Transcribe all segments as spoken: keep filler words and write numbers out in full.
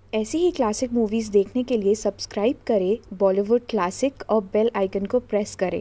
ऐसी ही classic movies देखने के लिए सब्सक्राइब करें बॉलीवुड क्लासिक और बेल आइकन को प्रेस करें।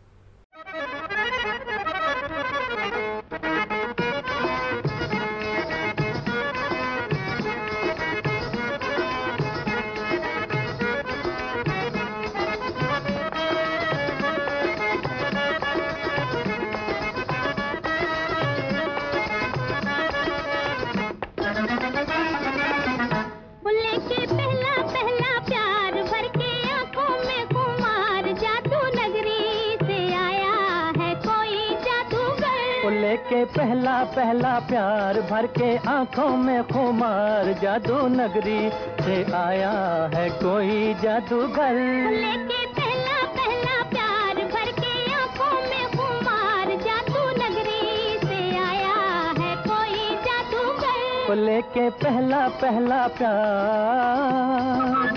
लेके पहला पहला प्यार भर के आंखों में खुमार, जादू नगरी से आया है कोई जादूगर। लेके पहला पहला प्यार भर के आंखों में खुमार, जादू नगरी से आया है कोई जादूगर। लेके पहला पहला प्यार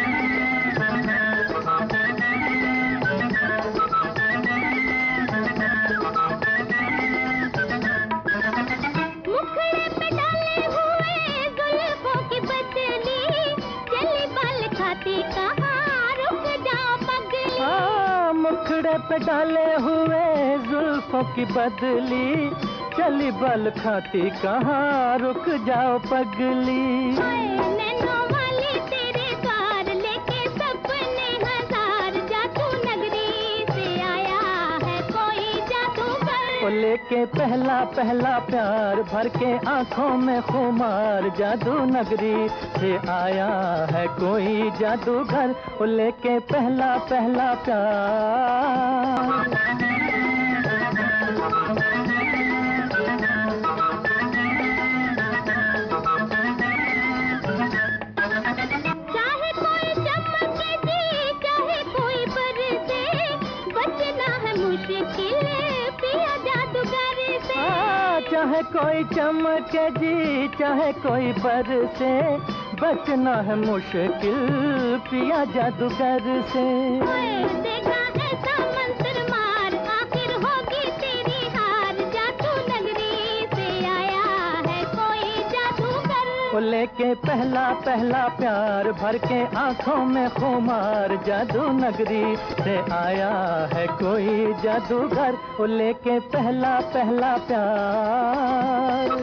मुखड़े पे डाले हुए जुल्फों की बदली, चली बल खाती कहाँ रुक जाओ पगली। नैनों वाली तेरे द्वार लेके सपने हजार, जादू नगरी से आया है कोई जादूगर। लेके पहला पहला प्यार भर के आंखों में खुमार, जादू नगरी से आया है कोई जादूगर। लेके पहला पहला प्यार चाहे कोई चमके जी चाहे कोई बरसे, बचना है मुश्किल पिया जादूगर से। चाहे कोई चमके जी चाहे कोई बरसे, बचना है मुश्किल पिया जादूगर से। देखा ऐसा मंत्र मार आखिर होगी तेरी हार, जादू नगरी से आया है कोई जादूगर। लेके पहला पहला प्यार भर के आंखों में खुमार, जादू नगरी से आया है कोई जादूगर। लेके पहला पहला प्यार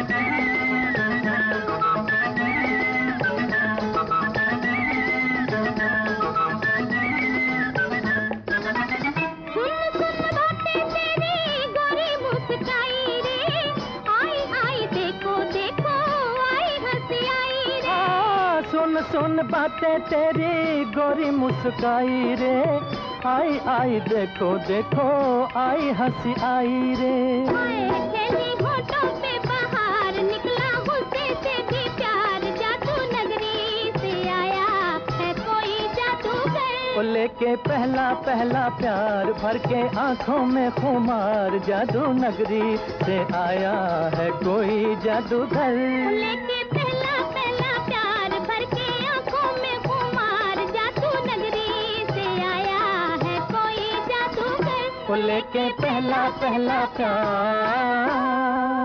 सुन सुन बातें तेरी गोरी मुस्काई रे, आई आई देखो देखो आई हंसी आई रे। खेली होठों पे बाहर निकला गुस्से से भी प्यार, जादू नगरी से आया है कोई जादूगर। लेके पहला पहला प्यार भर के आंखों में खुमार, जादू नगरी से आया है कोई जादूगर। लेके पहला पहला प्यार भर के आंखों में खुमार, जादू नगरी से आया है कोई जादूगर। लेके पहला पहला प्यार